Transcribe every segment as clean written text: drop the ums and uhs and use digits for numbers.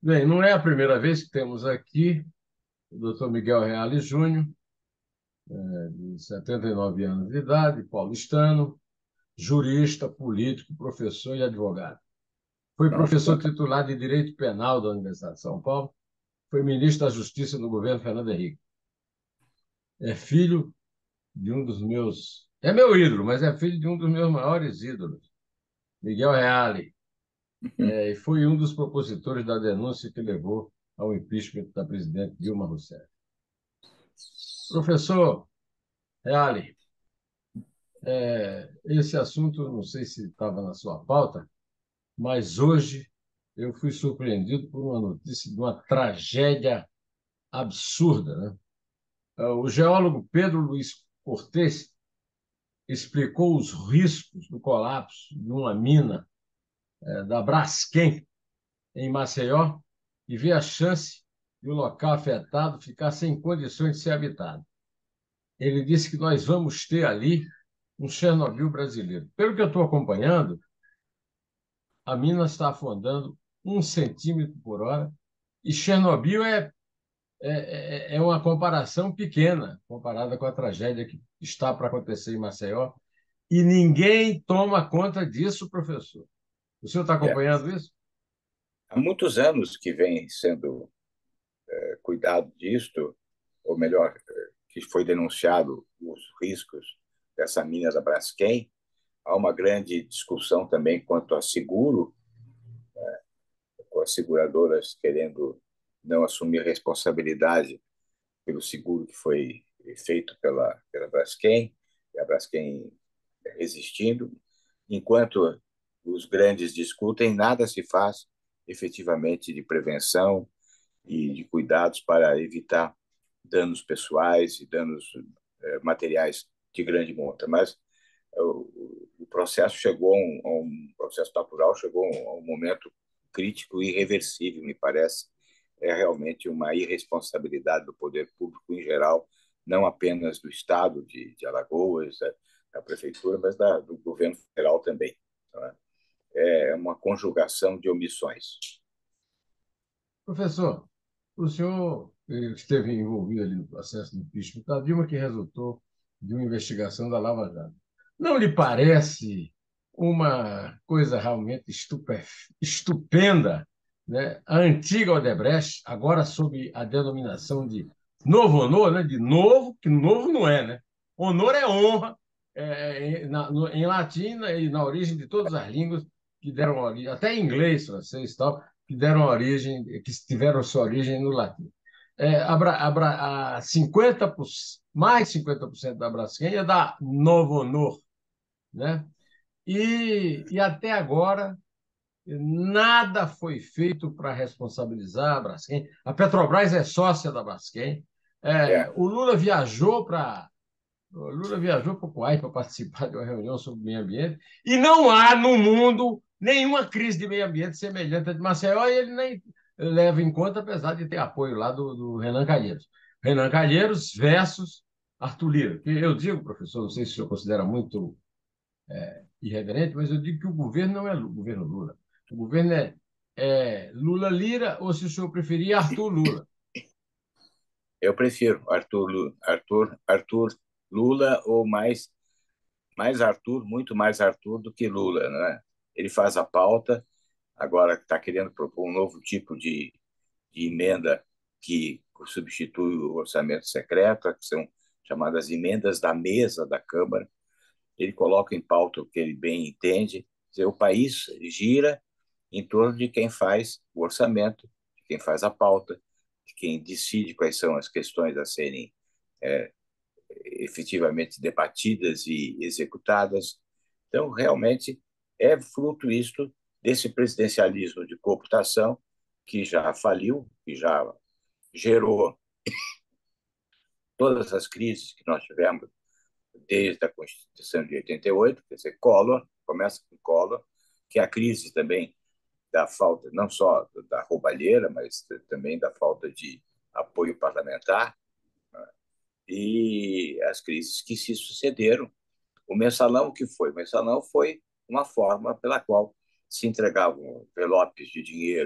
Bem, não é a primeira vez que temos aqui o doutor Miguel Reale Júnior, de 79 anos de idade, paulistano, jurista, político, professor e advogado. Foi Nossa, professor quanta... titular de Direito Penal da Universidade de São Paulo, foi ministro da Justiça no governo Fernando Henrique. É filho de um dos meus. É meu ídolo, mas é filho de um dos meus maiores ídolos, Miguel Reale, e foi um dos propositores da denúncia que levou ao impeachment da presidente Dilma Rousseff. Professor Reale, esse assunto, não sei se estava na sua pauta, mas hoje eu fui surpreendido por uma notícia de uma tragédia absurda, né? O geólogo Pedro Luiz Cortes explicou os riscos do colapso de uma mina da Braskem, em Maceió, e vê a chance de o local afetado ficar sem condições de ser habitado. Ele disse que nós vamos ter ali um Chernobyl brasileiro. Pelo que eu estou acompanhando, a mina está afundando 1 centímetro por hora, e Chernobyl é uma comparação pequena, comparada com a tragédia que está para acontecer em Maceió, e ninguém toma conta disso, professor. O senhor está é. acompanhando isso? Há muitos anos que vem sendo cuidado disto, ou melhor, que foi denunciado os riscos dessa mina da Braskem. Há uma grande discussão também quanto a seguro, com as seguradoras querendo não assumir responsabilidade pelo seguro que foi feito pela Braskem, e a Braskem resistindo. Enquanto os grandes discutem, nada se faz efetivamente de prevenção e de cuidados para evitar danos pessoais e danos materiais de grande monta. Mas o processo chegou a um processo natural, chegou a um momento crítico e irreversível, me parece. É realmente uma irresponsabilidade do poder público em geral, não apenas do Estado de Alagoas, da prefeitura, mas do governo federal também. Tá? É uma conjugação de omissões. Professor, o senhor esteve envolvido ali no processo de impeachment da Dilma, que resultou de uma investigação da Lava Jato. Não lhe parece uma coisa realmente estupenda, né? A antiga Odebrecht, agora sob a denominação de Novo Honor, né? De novo, que novo não é, né? Honor é honra, em latim e na origem de todas as línguas que deram origem, até em inglês, francês e tal, que deram origem, que tiveram sua origem no latim. A 50%, mais 50% da Braskem é da Novo Honor, né? E até agora nada foi feito para responsabilizar a Braskem. A Petrobras é sócia da Braskem. É, O Lula viajou para o Kuwait para participar de uma reunião sobre meio ambiente e não há no mundo nenhuma crise de meio ambiente semelhante à de Maceió e ele nem leva em conta, apesar de ter apoio lá do Renan Calheiros. Renan Calheiros versus Arthur Lira. Que eu digo, professor, não sei se o senhor considera muito irreverente, mas eu digo que o governo não é o governo Lula. O governo é Lula-Lira ou, se o senhor preferir, Arthur Lula. eu prefiro Arthur Lula ou mais Arthur, muito mais Arthur do que Lula, né? Ele faz a pauta, agora está querendo propor um novo tipo de emenda que substitui o orçamento secreto, que são chamadas emendas da mesa da Câmara. Ele coloca em pauta o que ele bem entende. Quer dizer, o país gira em torno de quem faz o orçamento, de quem faz a pauta, de quem decide quais são as questões a serem é, efetivamente debatidas e executadas. Então, realmente, é fruto isto desse presidencialismo de cooptação que já faliu, que já gerou todas as crises que nós tivemos desde a Constituição de 88, quer dizer, Collor, começa com Collor, que é a crise também da falta, não só da roubalheira, mas também da falta de apoio parlamentar, né? E as crises que se sucederam. O mensalão, o que foi? O mensalão foi uma forma pela qual se entregavam envelopes de dinheiro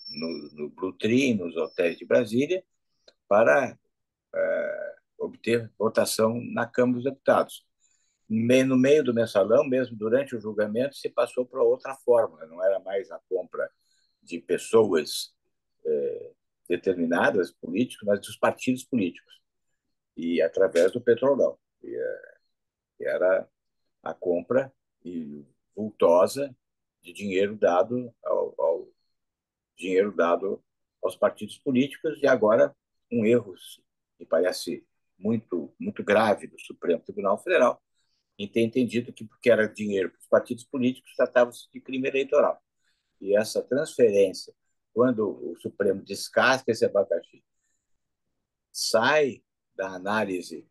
no Blue Tree, nos hotéis de Brasília, para obter votação na Câmara dos Deputados. No meio do mensalão, mesmo durante o julgamento, se passou para outra forma, não era mais a compra de pessoas determinadas, políticos, mas dos partidos políticos, e através do Petrolão. E era a compra vultosa de dinheiro dado aos partidos políticos, e agora um erro que parece muito grave do Supremo Tribunal Federal, em ter entendido que, porque era dinheiro para os partidos políticos, tratava-se de crime eleitoral. E essa transferência, quando o Supremo descasca esse abacaxi, sai da análise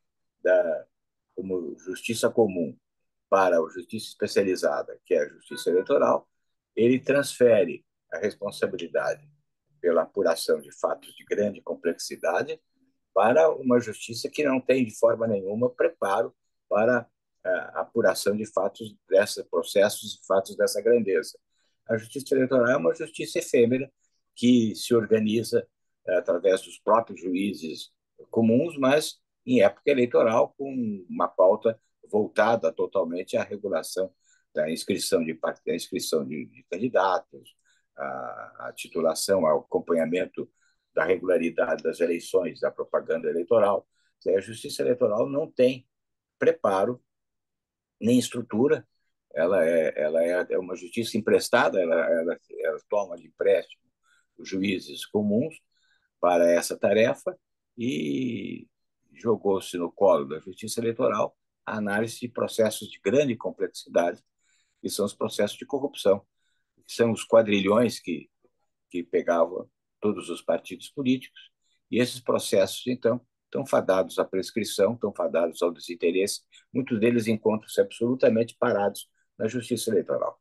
como justiça comum para a justiça especializada, que é a justiça eleitoral, ele transfere a responsabilidade pela apuração de fatos de grande complexidade para uma justiça que não tem, de forma nenhuma, preparo para a apuração de fatos processos e fatos dessa grandeza. A justiça eleitoral é uma justiça efêmera que se organiza através dos próprios juízes comuns, mas em época eleitoral, com uma pauta voltada totalmente à regulação da inscrição de candidatos, a titulação, ao acompanhamento da regularidade das eleições, da propaganda eleitoral. A justiça eleitoral não tem preparo nem estrutura, ela é uma justiça emprestada, ela toma de empréstimo os juízes comuns para essa tarefa e jogou-se no colo da justiça eleitoral a análise de processos de grande complexidade, que são os processos de corrupção, que são os quadrilhões que pegavam todos os partidos políticos, e esses processos, então, estão fadados à prescrição, estão fadados ao desinteresse, muitos deles encontram-se absolutamente parados na justiça eleitoral.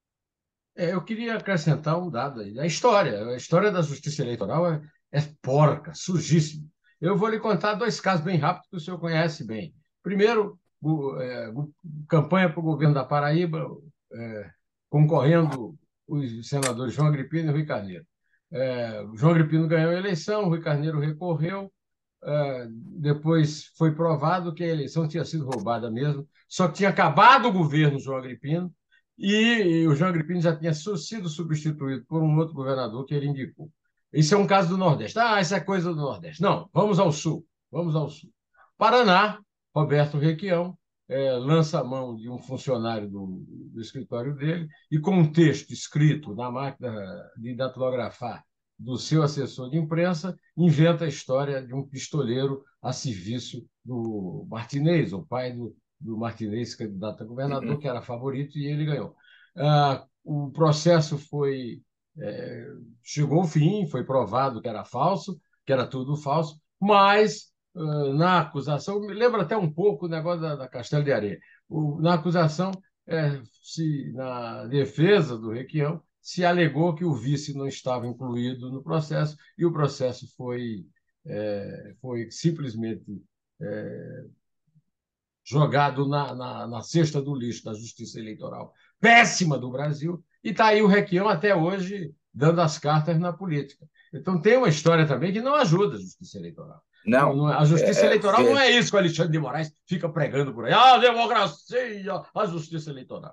Eu queria acrescentar um dado aí. A história da justiça eleitoral é porca, sujíssima. Eu vou lhe contar dois casos bem rápidos que o senhor conhece bem. Primeiro, campanha para o governo da Paraíba, concorrendo os senadores João Agripino e Rui Carneiro. João Agripino ganhou a eleição, Rui Carneiro recorreu, depois foi provado que a eleição tinha sido roubada mesmo, só que tinha acabado o governo João Agripino, e o João Agripino já tinha sido substituído por um outro governador que ele indicou. Isso é um caso do Nordeste. Isso é coisa do Nordeste. Não, vamos ao Sul. Vamos ao Sul. Paraná, Roberto Requião lança a mão de um funcionário do escritório dele e, com um texto escrito na máquina de datilografar do seu assessor de imprensa, inventa a história de um pistoleiro a serviço do Martinez, o pai do Martinez, candidato a governador, que era favorito, e ele ganhou. O processo chegou ao fim, foi provado que era falso, que era tudo falso, mas na acusação, me lembra até um pouco o negócio da Castelo de Areia. Na acusação, na defesa do Requião, se alegou que o vice não estava incluído no processo e o processo foi simplesmente jogado na cesta do lixo da Justiça Eleitoral péssima do Brasil, e está aí o Requião até hoje dando as cartas na política. Então tem uma história também que não ajuda a Justiça Eleitoral. Não, a Justiça Eleitoral não é isso que o Alexandre de Moraes fica pregando por aí. A democracia, a Justiça Eleitoral.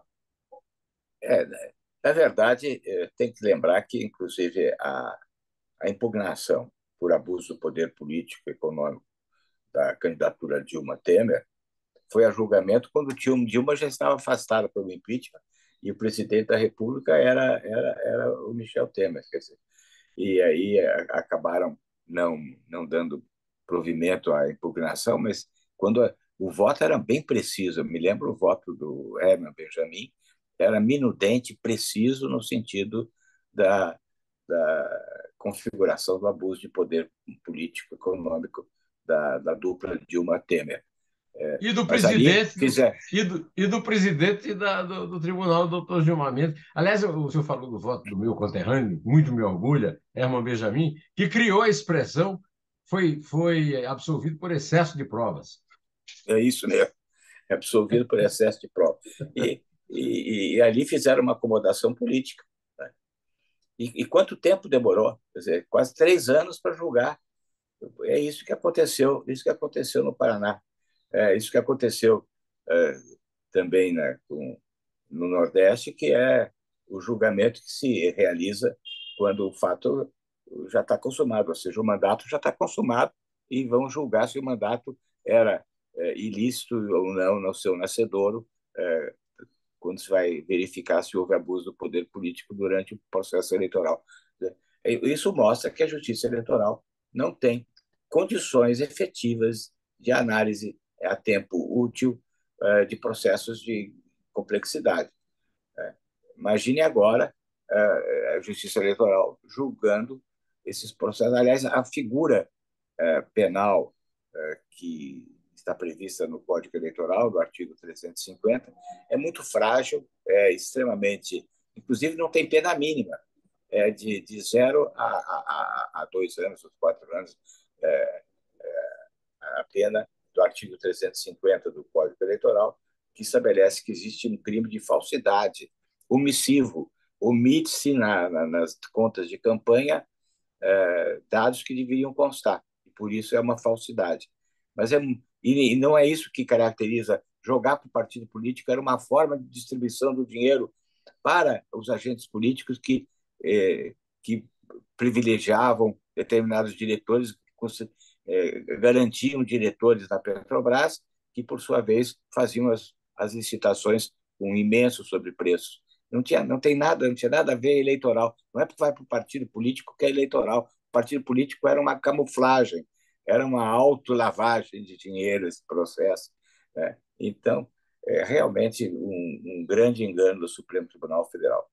Na verdade, tem que lembrar que, inclusive, a impugnação por abuso do poder político e econômico da candidatura Dilma Temer foi a julgamento quando Dilma já estava afastada pelo impeachment e o presidente da República era o Michel Temer. Quer dizer, e aí acabaram não dando provimento à impugnação, mas quando o voto era bem preciso, eu me lembro o voto do Herman Benjamin, era minudente, preciso no sentido da configuração do abuso de poder político econômico da dupla Dilma Temer. E do presidente do presidente do Tribunal, doutor Gilmar Mendes. Aliás, o senhor falou do voto do meu conterrâneo, muito me orgulha, Herman Benjamin, que criou a expressão foi absolvido por excesso de provas. É isso mesmo, absolvido por excesso de provas. E ali fizeram uma acomodação política, né? E quanto tempo demorou? Quer dizer, quase 3 anos para julgar. É isso que aconteceu no Paraná. É isso que aconteceu é, também, né, no Nordeste, que é o julgamento que se realiza quando o fato já está consumado, ou seja, o mandato já está consumado e vão julgar se o mandato era ilícito ou não no seu nascedouro, é, quando se vai verificar se houve abuso do poder político durante o processo eleitoral. Isso mostra que a justiça eleitoral não tem condições efetivas de análise a tempo útil de processos de complexidade. Imagine agora a Justiça Eleitoral julgando esses processos. Aliás, a figura penal que está prevista no Código Eleitoral, do artigo 350, é muito frágil, é extremamente. Inclusive, não tem pena mínima, de 0 a 2 anos, ou 4 anos, é, a pena do artigo 350 do Código Eleitoral, que estabelece que existe um crime de falsidade omissivo, omite-se nas contas de campanha dados que deveriam constar, e por isso é uma falsidade. Mas e não é isso que caracteriza jogar para o partido político, era uma forma de distribuição do dinheiro para os agentes políticos que privilegiavam determinados diretores, garantiam diretores da Petrobras, que, por sua vez, faziam as licitações com imensos sobrepreços. Não tem nada, não tinha nada a ver eleitoral. Não é porque vai para o partido político que é eleitoral. O partido político era uma camuflagem, era uma autolavagem de dinheiro esse processo. Né? Então, é realmente um grande engano do Supremo Tribunal Federal.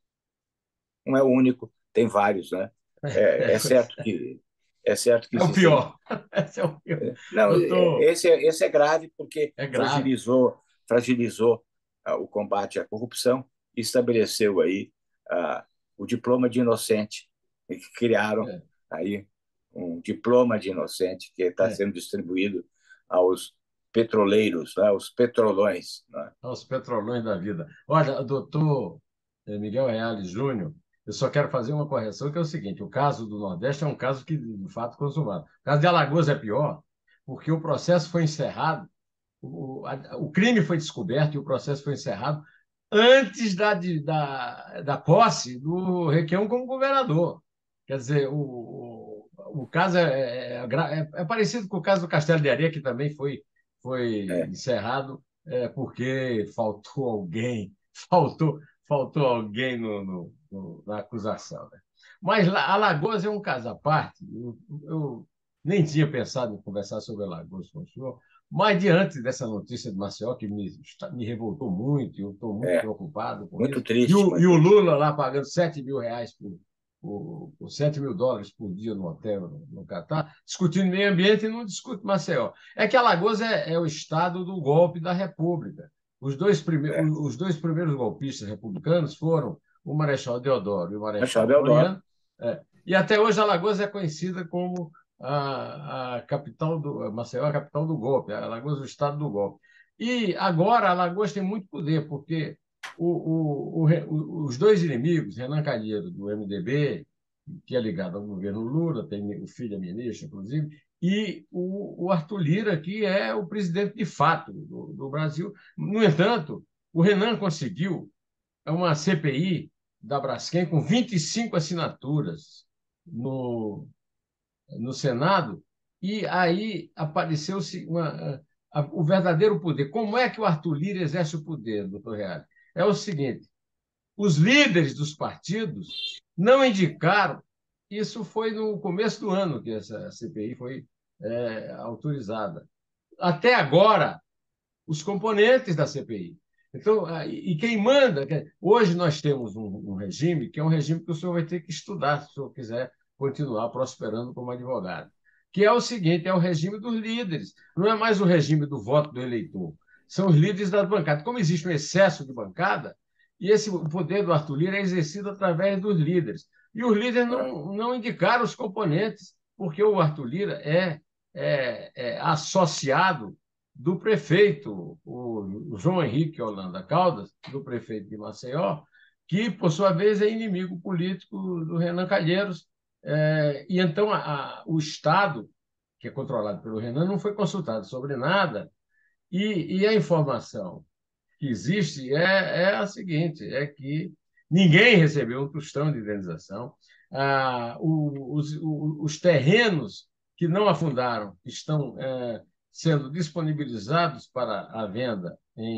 Não é o único, tem vários, né? É, é certo que é certo que É o existem. pior. Esse é o pior. Não, Doutor, esse é grave porque é grave. fragilizou o combate à corrupção e estabeleceu aí o diploma de inocente, e que criaram É, aí um diploma de inocente que está é. sendo distribuído aos petroleiros, né, aos petrolões. Né? Aos petrolões da vida. Olha, doutor Miguel Reale Júnior, eu só quero fazer uma correção, que é o seguinte: o caso do Nordeste é um caso que, de fato, consumado. O caso de Alagoas é pior, porque o processo foi encerrado, o crime foi descoberto e o processo foi encerrado antes da posse do Requião como governador. Quer dizer, o caso é parecido com o caso do Castelo de Areia, que também foi É, encerrado porque faltou alguém, faltou alguém na acusação. Né? Mas Alagoas é um caso à parte. Eu nem tinha pensado em conversar sobre Alagoas com o senhor, mas diante dessa notícia de Maceió, que me revoltou muito, eu estou muito é, preocupado com muito isso, triste, e o muito. Lula lá pagando R$ 7.000 por US$ 7.000 por dia no hotel no Catar, discutindo meio ambiente e não discute Maceió. É que Alagoas é o estado do golpe da República. É. Os dois primeiros golpistas republicanos foram o Marechal Deodoro e o Machado Marechal Deodoro. Floriano. E até hoje Alagoas é conhecida como a capital Maceió, a capital do golpe, Alagoas, o estado do golpe. E agora Alagoas tem muito poder, porque os dois inimigos, Renan Calheiro, do MDB, que é ligado ao governo Lula, tem o filho é ministro, inclusive, e o Arthur Lira, que é o presidente de fato do Brasil. No entanto, o Renan conseguiu uma CPI da Braskem com 25 assinaturas no Senado, e aí apareceu-se o verdadeiro poder. Como é que o Arthur Lira exerce o poder, doutor Reale? É o seguinte: os líderes dos partidos não indicaram, isso foi no começo do ano que essa CPI foi autorizada. Até agora, os componentes da CPI. Então, e quem manda? Hoje nós temos um regime que é um regime que o senhor vai ter que estudar se o senhor quiser continuar prosperando como advogado, que é o seguinte: é o regime dos líderes. Não é mais o regime do voto do eleitor. São os líderes das bancadas. Como existe um excesso de bancada, e esse o poder do Arthur Lira é exercido através dos líderes. E os líderes não indicaram os componentes, porque o Arthur Lira é associado do prefeito, o João Henrique Holanda Caldas, do prefeito de Maceió, que, por sua vez, é inimigo político do Renan Calheiros. E então o Estado, que é controlado pelo Renan, não foi consultado sobre nada, e a informação que existe é a seguinte: é que ninguém recebeu um tostão de indenização. Os terrenos que não afundaram estão sendo disponibilizados para a venda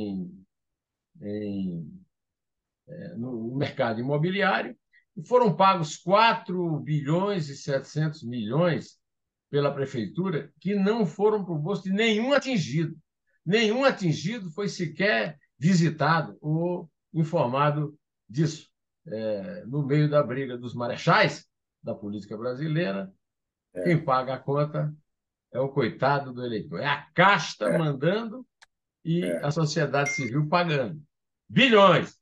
em no mercado imobiliário, e foram pagos 4 bilhões e 700 milhões pela prefeitura, que não foram para o bolso de nenhum atingido. Nenhum atingido foi sequer visitado ou informado disso. No meio da briga dos marechais da política brasileira, É, quem paga a conta é o coitado do eleitor. É a casta é, mandando e é, a sociedade civil pagando. Bilhões.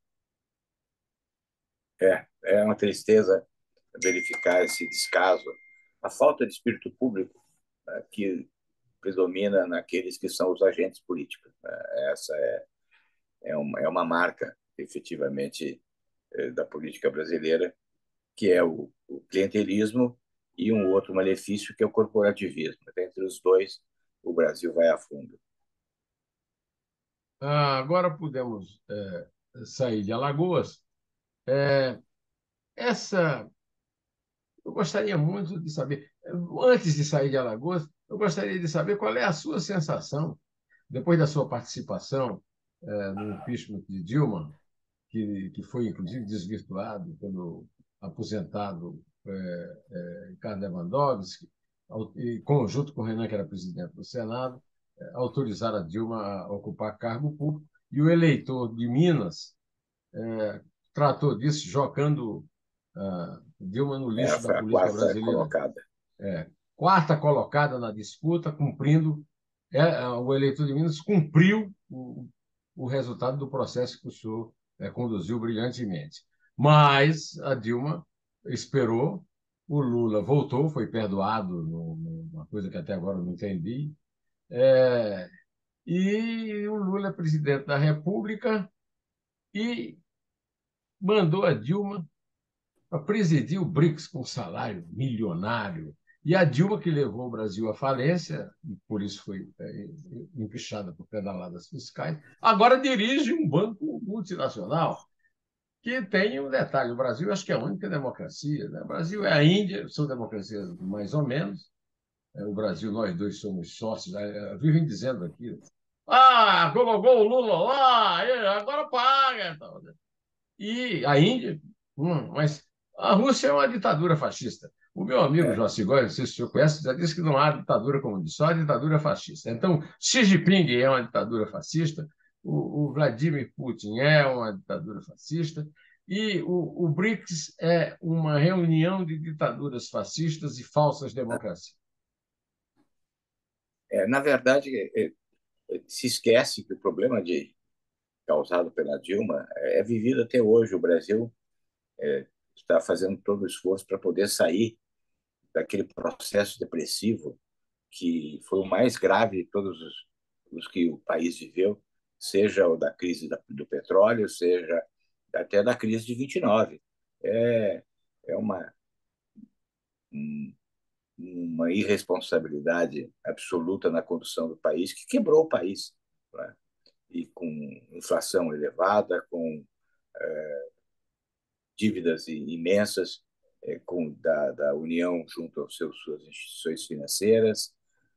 é uma tristeza verificar esse descaso, a falta de espírito público, né, que predomina naqueles que são os agentes políticos. Né? Essa é uma marca, efetivamente, da política brasileira, que é o clientelismo e um outro malefício, que é o corporativismo. Entre os dois, o Brasil vai a fundo. Agora podemos sair de Alagoas. Essa, eu gostaria muito de saber, antes de sair de Alagoas, eu gostaria de saber qual é a sua sensação, depois da sua participação no impeachment de Dilma, que foi, inclusive, desvirtuado pelo aposentado Ricardo Lewandowski, e conjunto com o Renan, que era presidente do Senado, autorizaram a Dilma a ocupar cargo público, e o eleitor de Minas tratou disso, jogando Dilma no lixo da Foi a política quarta brasileira. colocada. Quarta colocada na disputa, cumprindo, o eleitor de Minas cumpriu o resultado do processo que o senhor conduziu brilhantemente. Mas a Dilma esperou, o Lula voltou, foi perdoado, uma coisa que até agora eu não entendi, e o Lula é presidente da República e mandou a Dilma para presidir o BRICS com salário milionário. E a Dilma, que levou o Brasil à falência, e por isso foi empichada por pedaladas fiscais, agora dirige um banco multinacional que tem um detalhe: o Brasil acho que é a única democracia. Né? O Brasil é a Índia, são democracias mais ou menos. O Brasil, nós dois somos sócios. Vivem dizendo aqui: colocou o Lula lá, agora paga. E a Índia, mas a Rússia é uma ditadura fascista. O meu amigo É, João Góes, não sei se o senhor conhece, já disse que não há ditadura comunista, só há ditadura fascista. Então, Xi Jinping é uma ditadura fascista, o Vladimir Putin é uma ditadura fascista, e o BRICS é uma reunião de ditaduras fascistas e falsas democracias. na verdade, se esquece que o problema causado pela Dilma é vivido até hoje. O Brasil está fazendo todo o esforço para poder sair daquele processo depressivo que foi o mais grave de todos os que o país viveu, seja o da crise do petróleo, seja até da crise de 29. É, é um, uma irresponsabilidade absoluta na condução do país, que quebrou o país. Né? E com inflação elevada, com dívidas imensas, da União junto aos suas instituições financeiras,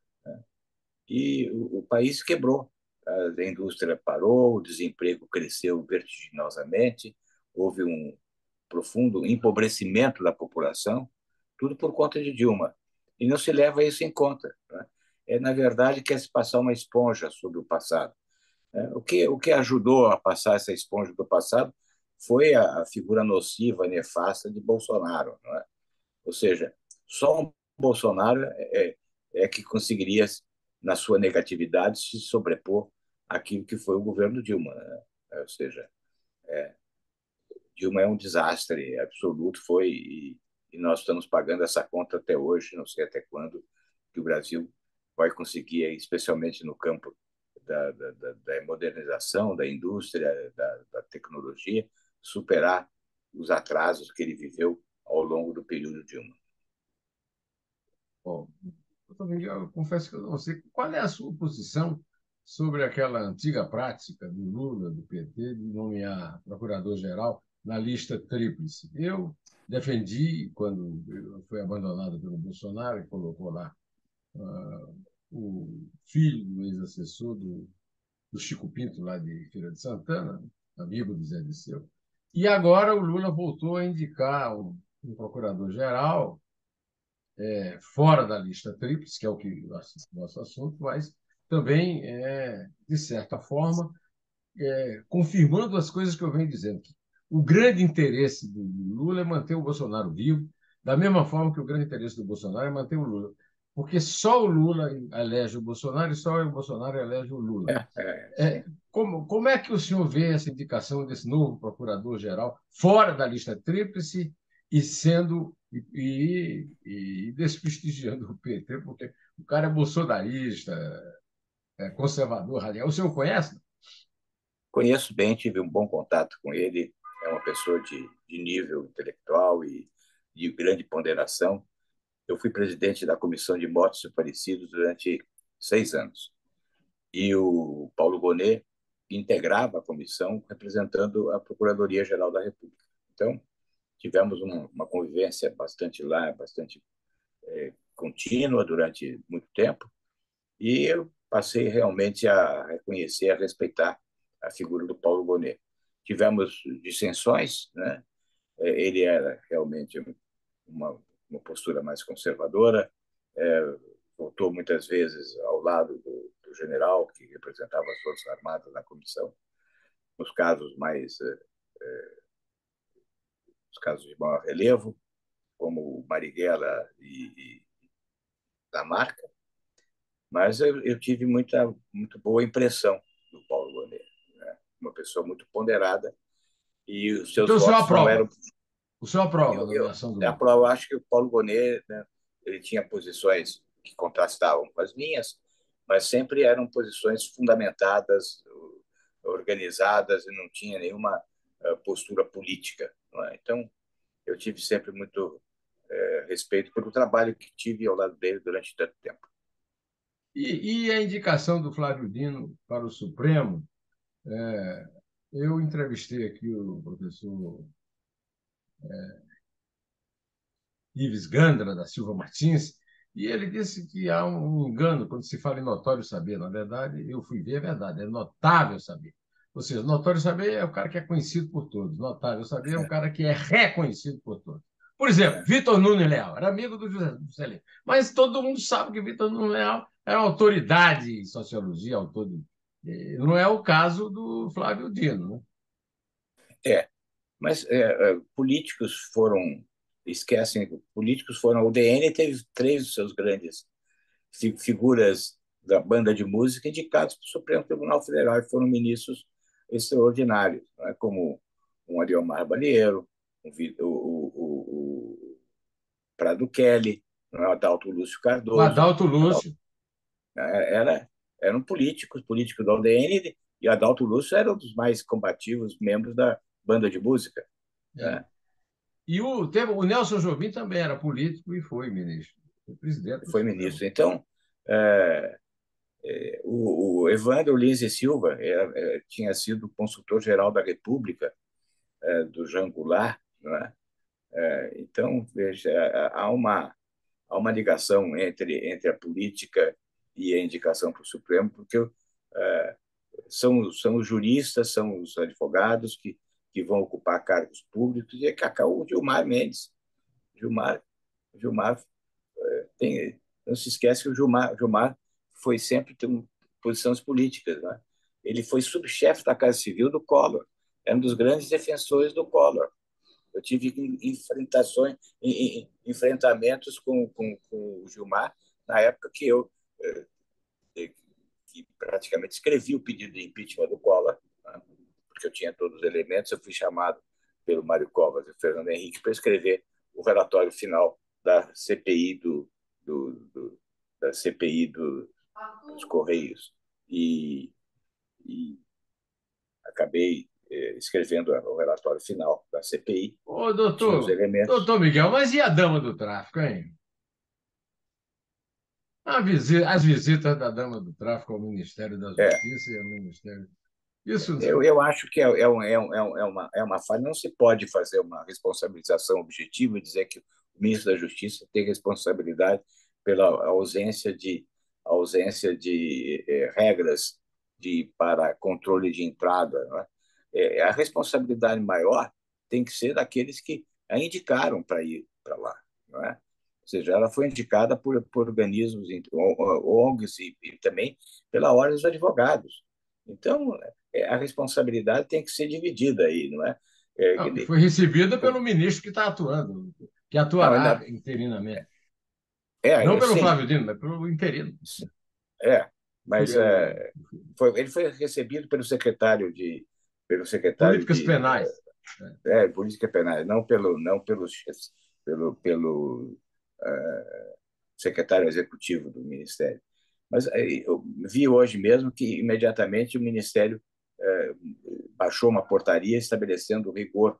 e o país quebrou. A indústria parou, o desemprego cresceu vertiginosamente, houve um profundo empobrecimento da população, tudo por conta de Dilma. E não se leva isso em conta. Né? Na verdade, quer se passar uma esponja sobre o passado. Né? O que ajudou a passar essa esponja do passado foi a figura nociva, nefasta de Bolsonaro. Não é? Ou seja, só um Bolsonaro é que conseguiria, na sua negatividade, se sobrepor àquilo que foi o governo Dilma. Né? Ou seja, Dilma é um desastre absoluto, foi, e nós estamos pagando essa conta até hoje, não sei até quando que o Brasil vai conseguir, especialmente no campo da modernização, da indústria, da tecnologia, superar os atrasos que ele viveu ao longo do período Dilma. Bom, eu confesso que eu não sei qual é a sua posição sobre aquela antiga prática do Lula, do PT, de nomear procurador-geral na lista tríplice. Eu defendi, quando foi abandonado pelo Bolsonaro, e colocou lá o filho do ex-assessor do Chico Pinto, lá de Feira de Santana, amigo do Zé Disseu. E agora o Lula voltou a indicar um procurador-geral fora da lista tríplice, que é o que nosso assunto, mas também, de certa forma, confirmando as coisas que eu venho dizendo. Que o grande interesse do Lula é manter o Bolsonaro vivo, da mesma forma que o grande interesse do Bolsonaro é manter o Lula. Porque só o Lula elege o Bolsonaro e só o Bolsonaro elege o Lula. Sim. Como é que o senhor vê essa indicação desse novo procurador-geral fora da lista tríplice e sendo e desprestigiando o PT, porque o cara é bolsonarista, é conservador, radical. O senhor conhece? Conheço bem, tive um bom contato com ele. É uma pessoa de nível intelectual e de grande ponderação. Eu fui presidente da Comissão de Mortos e Falecidos durante 6 anos. E o Paulo Gonet integrava a comissão representando a Procuradoria-Geral da República. Então, tivemos uma convivência bastante contínua durante muito tempo, e eu passei realmente a reconhecer, a respeitar a figura do Paulo Gonet. Tivemos dissensões, né? Ele era realmente uma postura mais conservadora, votou muitas vezes ao lado do general que representava as Forças Armadas na comissão, nos casos os casos de maior relevo, como Marighella e Lamarca, mas eu tive muito boa impressão do Paulo Gonet, né? Uma pessoa muito ponderada, e os seus Então o senhor votos não aprova. eram. O senhor aprova a Eu nomeação do Lula. aprovo, acho que o Paulo Gonet, né, ele tinha posições que contrastavam com as minhas, mas sempre eram posições fundamentadas, organizadas, e não tinha nenhuma postura política. Não é? Então, eu tive sempre muito respeito pelo trabalho que tive ao lado dele durante tanto tempo. E a indicação do Flávio Dino para o Supremo, é, eu entrevistei aqui o professor Ives Gandra da Silva Martins, e ele disse que há um engano quando se fala em notório saber. Na verdade, eu fui ver, é verdade, é notável saber. Ou seja, notório saber é o cara que é conhecido por todos, notável saber é um cara que é reconhecido por todos. Por exemplo, Vitor Nunes Leal era amigo do José Juscelino, mas todo mundo sabe que Vitor Nunes Leal é uma autoridade em sociologia, autor de... Não é o caso do Flávio Dino, né? É, mas políticos foram, esquecem, políticos foram, o DN teve três dos seus grandes figuras da banda de música indicados para o Supremo Tribunal Federal, e foram ministros extraordinários, né? Como um Ariomar Balieiro, o Prado Kelly, o Adalto Lúcio O Cardoso. Adalto Lúcio. Eram políticos da UDN, e Adalto Lúcio era um dos mais combativos membros da banda de música. É. Né? E o Nelson Jobim também era político e foi ministro, foi presidente do Foi Supremo. ministro. Então, o Evandro Lins e Silva tinha sido consultor-geral da República, do Jean Goulart. Né? Então, veja, há uma ligação entre a política e a indicação para o Supremo, porque são os juristas, são os advogados que vão ocupar cargos públicos, e é o Gilmar Mendes. Gilmar, Gilmar não se esquece que o Gilmar foi sempre ter posições políticas. Né? Ele foi subchefe da Casa Civil do Collor, era um dos grandes defensores do Collor. Eu tive enfrentamentos com o Gilmar na época que eu que praticamente escrevi o pedido de impeachment do Collor, né? Porque eu tinha todos os elementos. Eu fui chamado pelo Mário Covas e Fernando Henrique para escrever o relatório final da CPI da CPI dos Correios, e acabei escrevendo o relatório final da CPI, Ô, tinha os elementos. doutor Miguel, mas e a dama do tráfico, hein? As visitas da dama do tráfico ao Ministério da É, Justiça e ao Ministério. Isso. eu acho que é uma falha. Não se pode fazer uma responsabilização objetiva e dizer que o ministro da Justiça tem responsabilidade pela ausência de regras para controle de entrada. Não é? A responsabilidade maior tem que ser daqueles que a indicaram para ir para lá. Não é? Ou seja, ela foi indicada por organismos, ONGs e também pela Ordem dos Advogados. Então, a responsabilidade tem que ser dividida aí, não é? Não, e foi recebida pelo ministro que está atuando, que Não, atuará não, interinamente. Não pelo sim, Flávio Dino, mas pelo interino. é, mas É, ele foi recebido pelo secretário políticas de penais. política penal, não pelo secretário executivo do Ministério. Mas eu vi hoje mesmo que imediatamente o Ministério baixou uma portaria estabelecendo rigor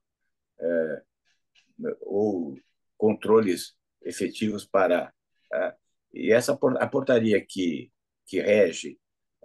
ou controles efetivos para. E a portaria que rege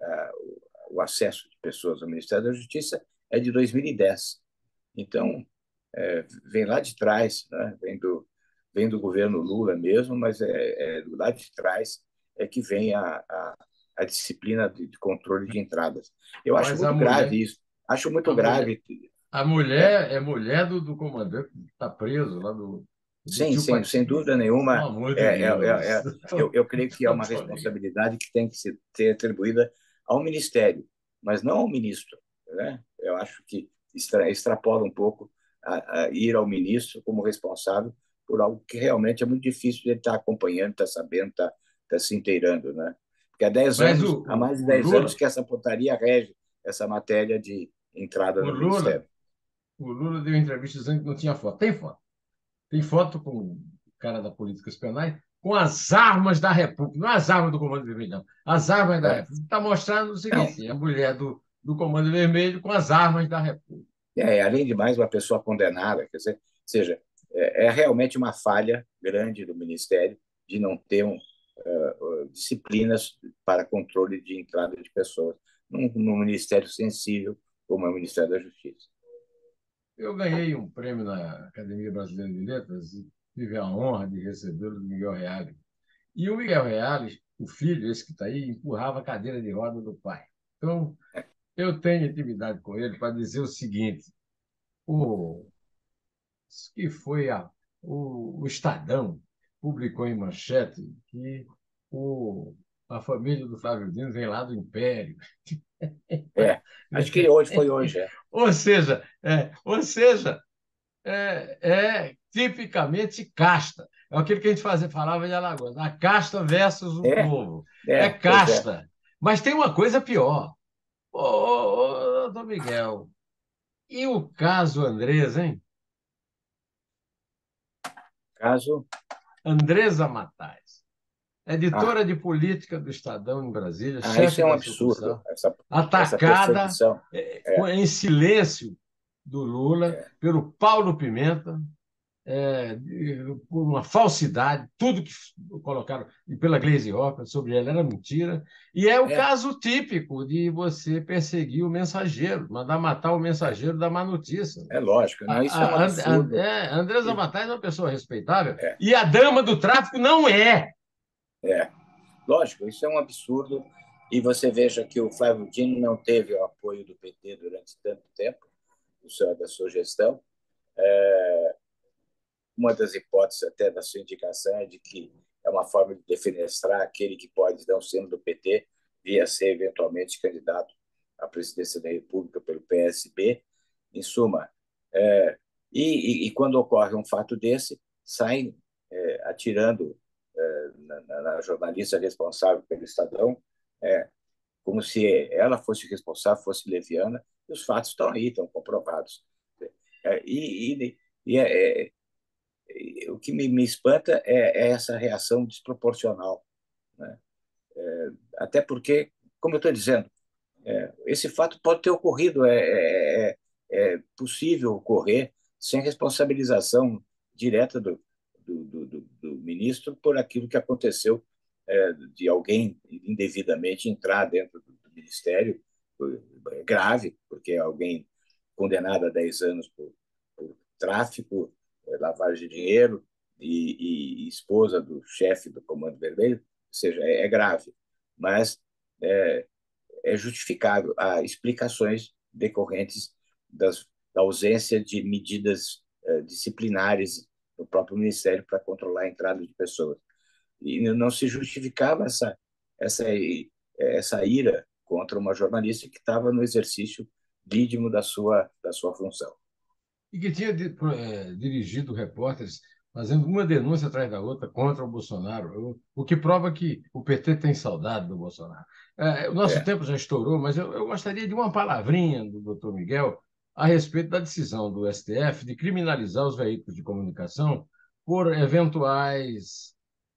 o acesso de pessoas ao Ministério da Justiça é de 2010. Então, vem lá de trás, né? Vem do governo Lula mesmo, mas do lado de trás é que vem a disciplina de controle de entradas. Eu acho Mas muito grave isso. Acho muito a mulher, grave. a É, mulher é mulher do comandante que está preso lá do sim, tio sem Patinho. dúvida Pelo nenhuma, amor de Deus. eu creio que é uma responsabilidade que tem que ser atribuída ao Ministério, mas não ao ministro. Né? Eu acho que extrapola um pouco a ir ao ministro como responsável por algo que realmente é muito difícil de ele estar acompanhando, estar sabendo, estar se inteirando. Né? Porque Mas há mais de 10 anos que essa portaria rege essa matéria de entrada O no Lula, Ministério. o Lula deu entrevista dizendo que não tinha foto. Tem foto. Tem foto com o cara da Políticas Penais com as armas da República. Não as armas do Comando Vermelho, não. As armas da É. República. Está mostrando o Não, seguinte: a mulher do Comando Vermelho com as armas da República. além de mais, uma pessoa condenada, quer dizer, seja, realmente uma falha grande do Ministério de não ter disciplinas para controle de entrada de pessoas num ministério sensível como é o Ministério da Justiça. Eu ganhei um prêmio na Academia Brasileira de Letras e tive a honra de recebê-lo do Miguel Reale. E o Miguel Reale, o filho, esse que está aí, empurrava a cadeira de roda do pai. Então, eu tenho intimidade com ele para dizer o seguinte: o que foi o Estadão publicou em manchete que a família do Flávio Dino vem lá do Império. É, acho que hoje foi hoje. Ou seja, é tipicamente casta. É aquilo que a gente falava em Alagoas, a casta versus o É, povo. É pois é. casta. Mas tem uma coisa pior. Doutor Miguel, e o caso Andrés, hein? Caso. Andresa Matais, Ah, editora de política do Estadão em Brasília, chefe isso é um da absurdo, sucursal, essa atacada perseguição. É, em silêncio do Lula é, pelo Paulo Pimenta, por uma falsidade, tudo que colocaram, e pela Gleisi Hoffmann sobre ela era mentira, e é o é, caso típico de você perseguir o mensageiro, mandar matar o mensageiro da má notícia. é lógico, não, isso é um absurdo. Andresa Matais é uma pessoa respeitável, É, e a dama do tráfico não é. é. Lógico, isso é um absurdo. E você veja que o Flávio Dino não teve o apoio do PT durante tanto tempo, da sua gestão. Uma das hipóteses até da sua indicação é de que é uma forma de defenestrar aquele que pode, não sendo do PT, vir a ser eventualmente candidato à presidência da República pelo PSB. Em suma, e quando ocorre um fato desse, saem atirando na jornalista responsável pelo Estadão, como se ela fosse responsável, fosse leviana, e os fatos estão aí, estão comprovados. É, e, e é, o que me espanta é essa reação desproporcional. Né? Até porque, como eu estou dizendo, esse fato pode ter ocorrido, é possível ocorrer, sem responsabilização direta do ministro por aquilo que aconteceu, de alguém indevidamente entrar dentro do ministério. É grave, porque é alguém condenado a 10 anos por tráfico, lavagem de dinheiro e esposa do chefe do Comando Vermelho, ou seja, é grave, mas é, é justificável. Há explicações decorrentes da ausência de medidas disciplinares do próprio Ministério para controlar a entrada de pessoas. E não se justificava essa, essa ira contra uma jornalista que estava no exercício lídimo da sua função. E que tinha dirigido repórteres fazendo uma denúncia atrás da outra contra o Bolsonaro, o que prova que o PT tem saudade do Bolsonaro. O nosso É, tempo já estourou, mas eu gostaria de uma palavrinha do doutor Miguel a respeito da decisão do STF de criminalizar os veículos de comunicação por eventuais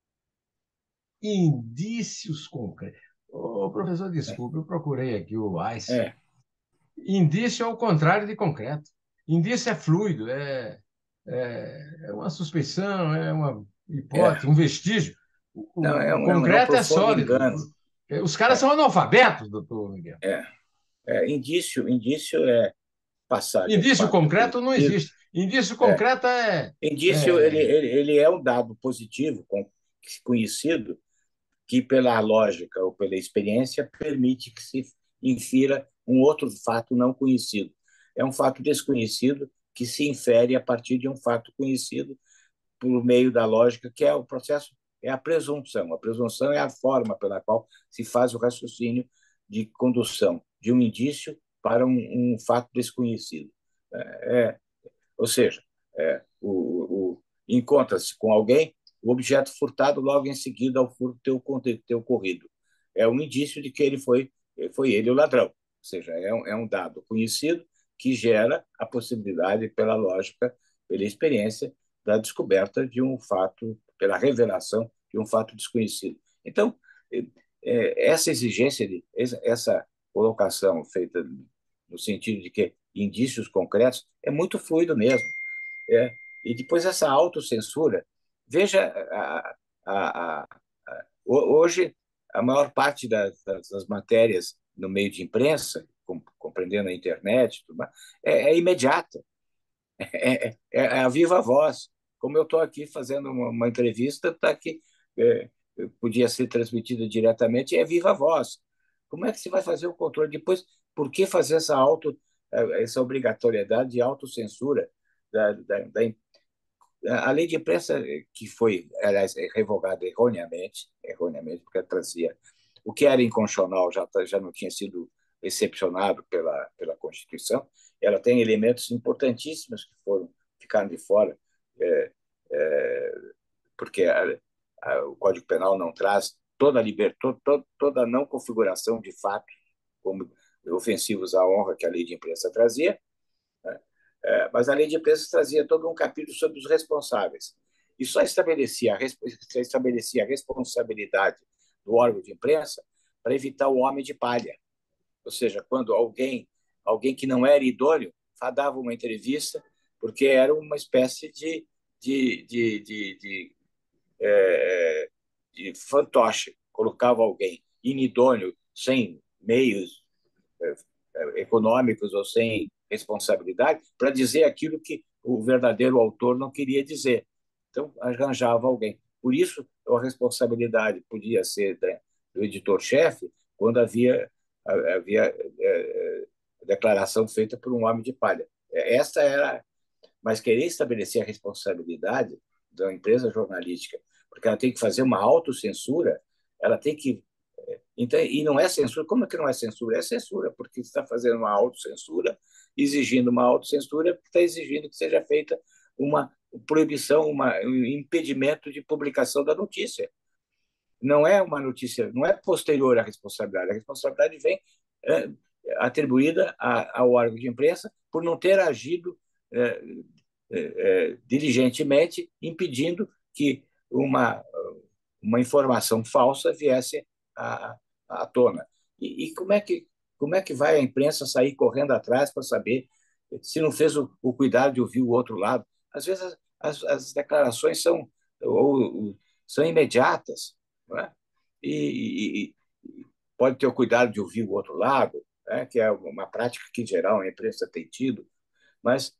indícios concretos. Ô, professor, desculpe, eu procurei aqui o AIS. é, Indício é o contrário de concreto. Indício é fluido, é uma suspeição, é uma é. hipótese, um vestígio. Não, O é um concreto é profundo sólido. engano. Os caras É, são analfabetos, doutor Miguel. é, indício é passar de um Indício fato concreto não conhecido. existe. Indício É, concreto indício é ele é um dado positivo, conhecido, que pela lógica ou pela experiência permite que se infira um outro fato não conhecido. É um fato desconhecido que se infere a partir de um fato conhecido por meio da lógica, que é o processo, é a presunção. A presunção é a forma pela qual se faz o raciocínio de condução de um indício para um fato desconhecido. É, ou seja, encontra-se com alguém, o objeto furtado logo em seguida ao furto ter ocorrido. É um indício de que foi ele o ladrão. Ou seja, é um dado conhecido que gera a possibilidade, pela lógica, pela experiência, da descoberta de um fato, pela revelação de um fato desconhecido. Então, essa exigência, essa colocação feita no sentido de que indícios concretos, é muito fluido mesmo. E depois essa autocensura. Veja, hoje, a maior parte das matérias no meio de imprensa, compreendendo a internet, tudo mais, é imediata, é a viva voz. Como eu estou aqui fazendo uma entrevista, está aqui, é, podia ser transmitida diretamente, é viva voz. Como é que se vai fazer o controle? Depois, por que fazer essa obrigatoriedade de autocensura da a lei de imprensa, que foi, aliás, revogada erroneamente, porque ela trazia o que era inconstitucional, já não tinha sido excepcionado pela Constituição. Ela tem elementos importantíssimos que ficaram de fora, é, é, porque o Código Penal não traz toda a não configuração de fatos como ofensivos à honra que a lei de imprensa trazia, né? Mas a lei de imprensa trazia todo um capítulo sobre os responsáveis. E só estabelecia a responsabilidade do órgão de imprensa para evitar o homem de palha. Ou seja, quando alguém que não era idôneo dava uma entrevista, porque era uma espécie de, de, de, de, de fantoche, colocava alguém inidôneo, sem meios econômicos ou sem responsabilidade, para dizer aquilo que o verdadeiro autor não queria dizer. Então, arranjava alguém. Por isso, a responsabilidade podia ser do editor-chefe quando havia declaração feita por um homem de palha. Essa era. Mas querer estabelecer a responsabilidade da empresa jornalística, porque ela tem que fazer uma autocensura, ela tem que. Então, e não é censura. Como é que não é censura? É censura, porque você está fazendo uma autocensura, exigindo uma autocensura, porque está exigindo que seja feita uma proibição, um impedimento de publicação da notícia. Não é uma notícia, não é posterior à responsabilidade. A responsabilidade vem é, atribuída ao órgão de imprensa por não ter agido diligentemente, impedindo que uma informação falsa viesse à, à tona. E como é que vai a imprensa sair correndo atrás para saber se não fez o cuidado de ouvir o outro lado. Às vezes as declarações são imediatas, não é? E pode ter o cuidado de ouvir o outro lado, né? Que é uma prática que, em geral, a imprensa tem tido, mas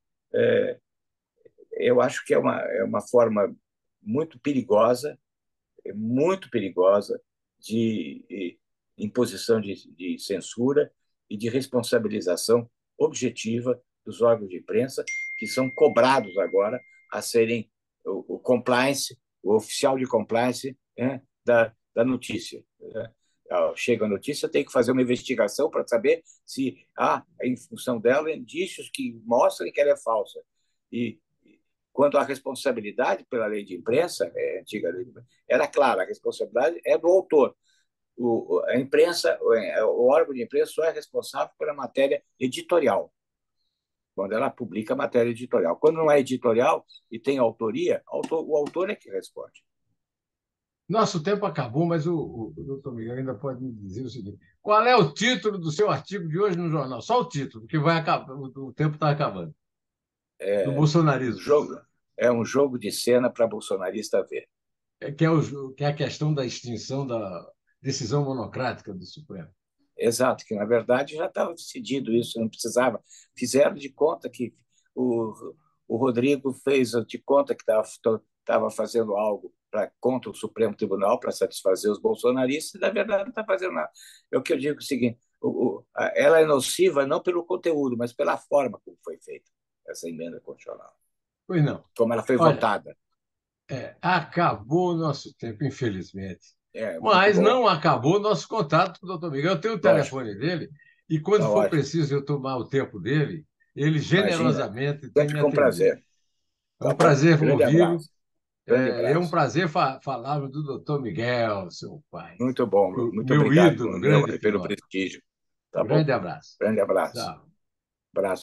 eu acho que é uma forma muito perigosa, muito perigosa de imposição de censura e de responsabilização objetiva dos órgãos de imprensa, que são cobrados agora a serem o compliance, o oficial de compliance, né, da notícia. Né? Chega a notícia, tem que fazer uma investigação para saber se há, em função dela, indícios que mostrem que ela é falsa. E quando a responsabilidade pela lei de imprensa, antiga lei de imprensa, era clara, a responsabilidade é do autor. A imprensa, o órgão de imprensa só é responsável pela matéria editorial, quando ela publica a matéria editorial. Quando não é editorial e tem autoria, o autor é que responde. Nosso tempo acabou, mas o doutor Miguel ainda pode me dizer o seguinte: qual é o título do seu artigo de hoje no jornal? Só o título, porque vai acabar, o tempo está acabando. Do Um bolsonarismo. jogo, é um jogo de cena para bolsonarista ver. Que é a questão da extinção da decisão monocrática do Supremo. Exato, que na verdade já estava decidido isso, não precisava. Fizeram de conta que o Rodrigo fez de conta que estava fazendo algo contra o Supremo Tribunal para satisfazer os bolsonaristas, e na verdade não está fazendo nada. É o que eu digo o seguinte: ela é nociva não pelo conteúdo, mas pela forma como foi feita essa emenda constitucional, Pois não. como ela foi Olha, votada. acabou o nosso tempo, infelizmente. É muito Mas bom, não acabou o nosso contato com o doutor Miguel. Eu tenho o lógico, telefone dele e, quando está for ótimo. preciso eu tomar o tempo dele, ele Imagina, generosamente tem sempre me com atendido. prazer. É Tá um bom? prazer Grande ouvi-lo. abraço. Grande É um abraço. prazer falarmos do doutor Miguel, seu pai. Muito bom, muito Meu obrigado ídolo, pelo, meu, grande pelo filósofo. prestígio. Tá bom? Grande abraço. Grande abraço. Tchau. Abraço.